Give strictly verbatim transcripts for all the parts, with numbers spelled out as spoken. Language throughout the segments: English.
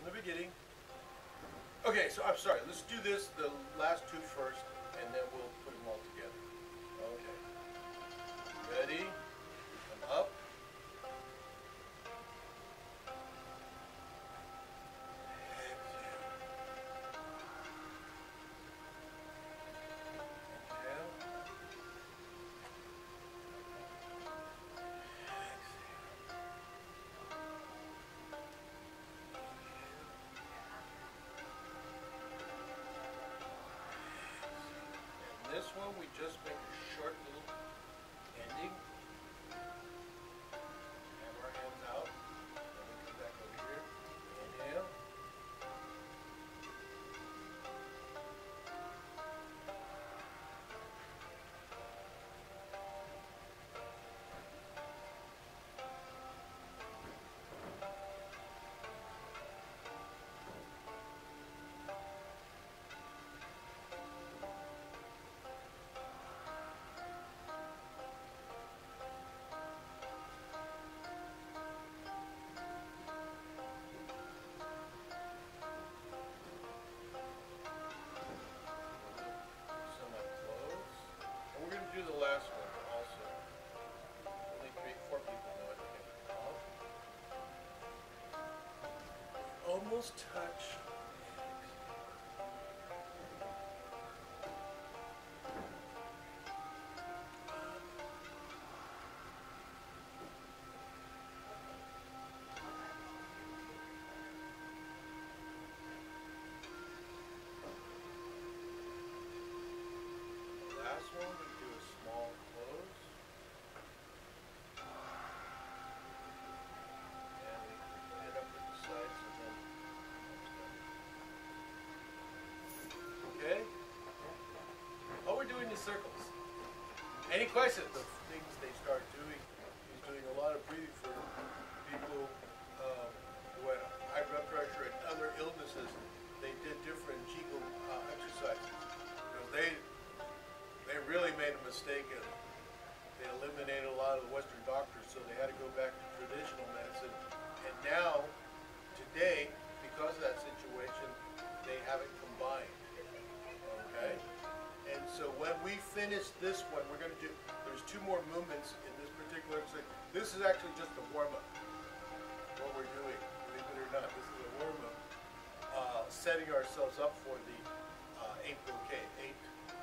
from the beginning. Okay, so I'm sorry. Let's do this, the last two first, and then we'll put them all together. Okay. Ready? Come up. This one we just make a short little ending. Have our hands out. Then we come back over here. Inhale. Do the last one also. Only three, four people know it. Okay. Almost touch. Last one, we do a small close. And we clean it up with the sides and then. Okay? Oh, we're doing the circles. Any questions? The things they start doing, he's doing a lot of breathing for people um, who had high blood pressure and other illnesses. They did different Qigong uh, exercises. You know, they They really made a mistake and they eliminated a lot of the Western doctors, so they had to go back to traditional medicine. And now, today, because of that situation, they have it combined. Okay? And so when we finish this one, we're going to do, there's two more movements in this particular exercise. This is actually just a warm-up, what we're doing, believe it or not. This is a warm-up, uh, setting ourselves up for the uh, eight brocade, eight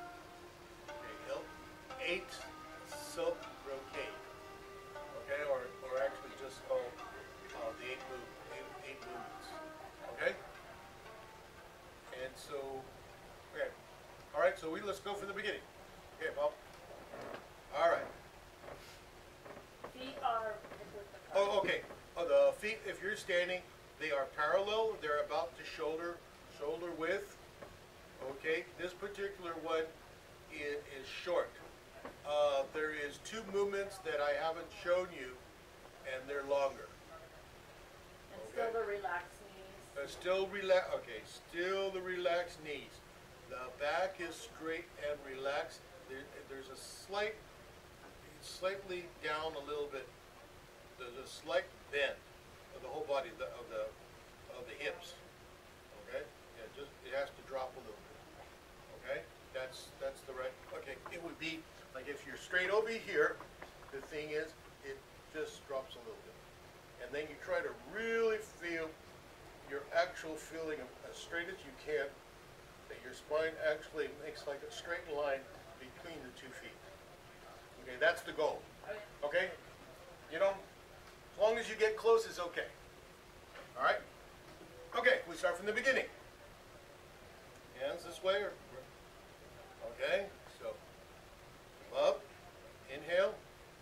Eight silk brocade, okay, or, or actually just called uh, the eight, move, eight, eight movements, okay? And so, okay, all right, so we, let's go from the beginning. Okay, Bob. All right. Feet are... Oh, okay. Oh, the feet, if you're standing, they are parallel. They're about to shoulder, shoulder width, okay? This particular one is, is short. Uh, there is two movements that I haven't shown you, and they're longer. And okay? still the relaxed knees. Uh, still relax. Okay, still the relaxed knees. The back is straight and relaxed. There, there's a slight, slightly down a little bit. There's a slight bend of the whole body, the, of the of the hips. Okay, yeah, just it has to drop a little bit. Okay, that's that's the right. Okay, it would be. Like if you're straight over here, the thing is, it just drops a little bit. And then you try to really feel your actual feeling as straight as you can, that your spine actually makes like a straight line between the two feet. Okay, that's the goal. Okay? You know, as long as you get close, it's okay. All right? Okay, we start from the beginning. Hands this way, or okay, so. Up, inhale,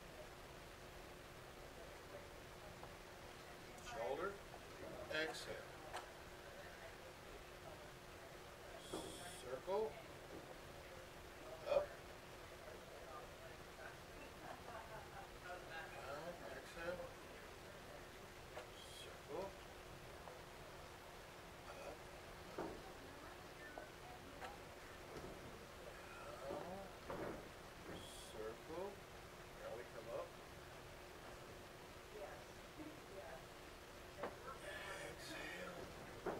shoulder, exhale, circle, up, down, exhale, circle, up, circle. Now we come up. Exhale.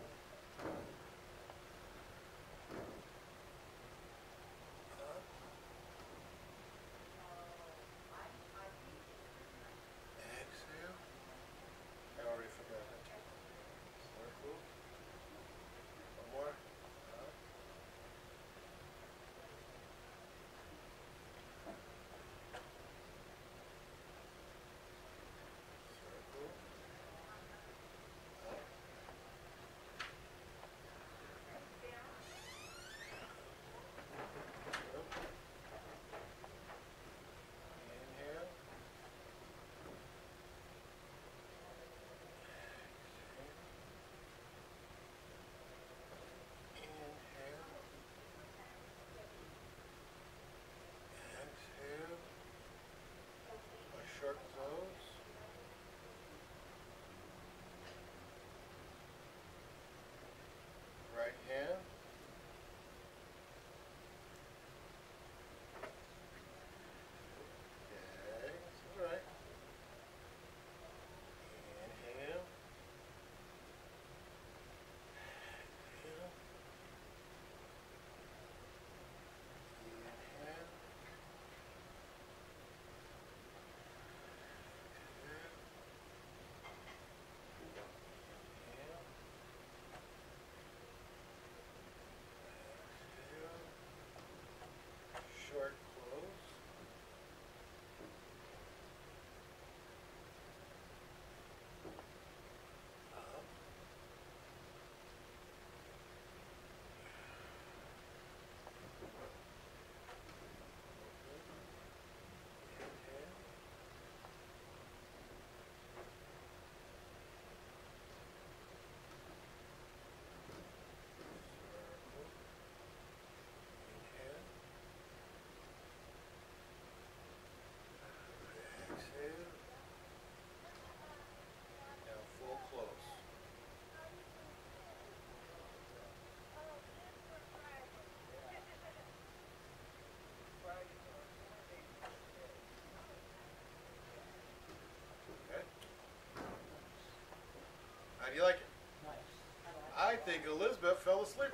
How do you like it? Nice. I think Elizabeth fell asleep.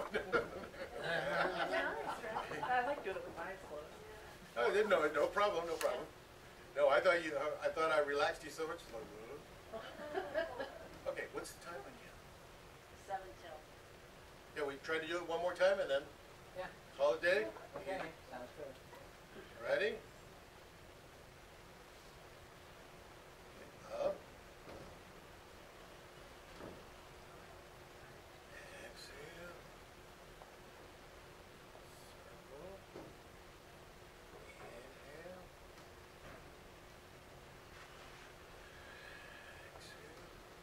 I like doing it with my eyes closed. Oh, didn't know it. No problem. No problem. No, I thought you. Uh, I thought I relaxed you so much. Okay, what's the time again? Seven till. Yeah, we try to do it one more time and then Yeah. call it a day. Okay. Sounds good. Ready? Up. Exhale. Circle. Inhale. Exhale.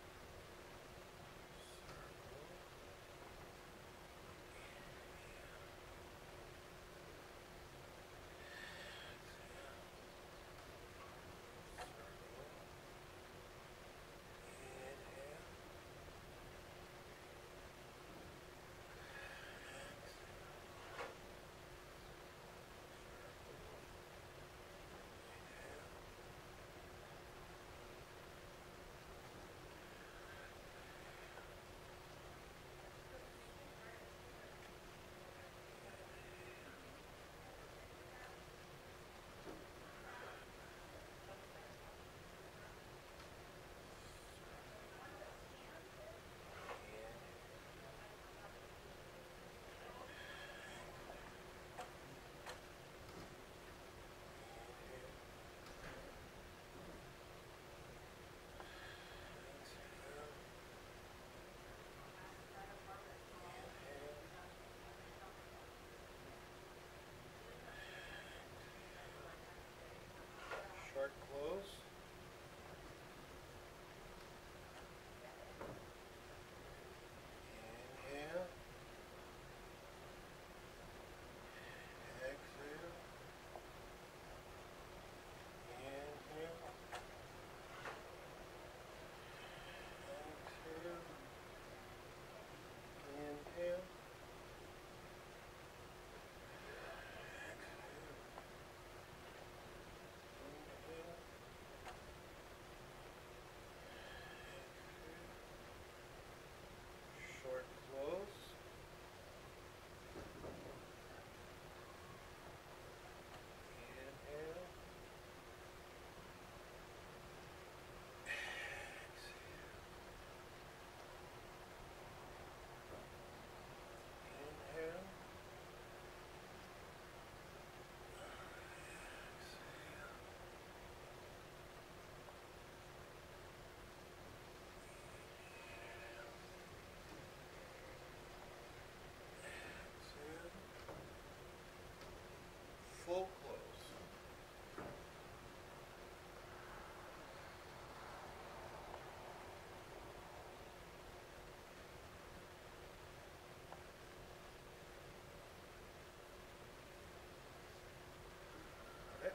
Short close. Inhale. Exhale. Inhale. Exhale. Inhale. Short close. Inhale. Inhale. Exhale. Full close. Okay.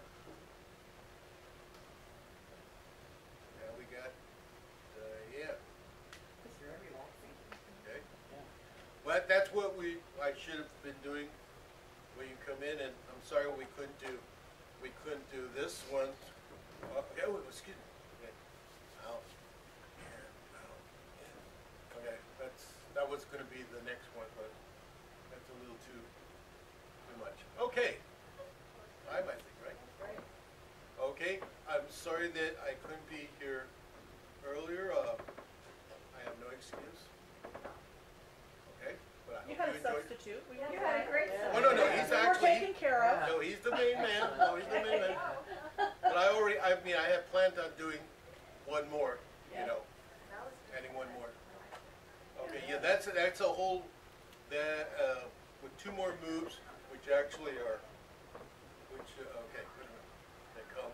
Now we got Diane. It's very relaxing. Okay. Yeah. Well, that's what we, I should have been doing when you come in, and I'm sorry we couldn't do, we couldn't do this one. Oh, yeah, oh, excuse me. Okay. Out. And out. In. Okay, that's, that was gonna be the next one, but that's a little too, too much. Okay. Time, I think, right? Right. Okay, I'm sorry that I couldn't be here earlier. Uh, I have no excuse. Okay, but I You hope had you a enjoyed. substitute. We You had a great yeah. Oh, no, no, Yeah. he's We were actually- taken care of. No, he's the main man. No, he's the main man. But I already, I mean, I had planned on doing one more, you Yeah. know, adding one more. Okay, yeah, that's, that's a whole, that, uh, with two more moves, which actually are, which, uh, okay, wait a minute. They come.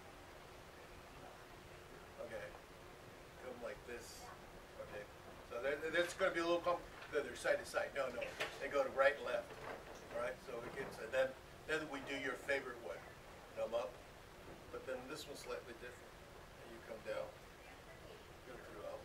Okay, come like this. Okay, so that, that's gonna be a little comp, they're side to side. No, no, they go to right and left. All right, so it gets, and then, then we do your favorite one. Come up, but then this one's slightly different. And you come down, go through up.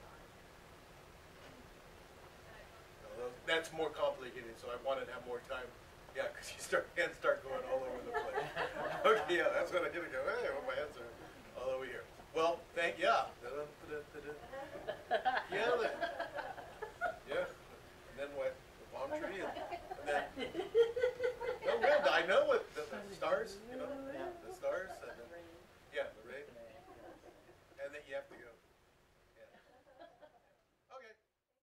Now, those- that's more complicated, so I wanted to have more time. Yeah, because you start, hands start going all over the place. Okay, yeah, that's what I did. I go, hey, well, my hands are all over here. Well, thank, yeah. Da-dun, da-dun, da-dun. Yeah, the- I'm sure you.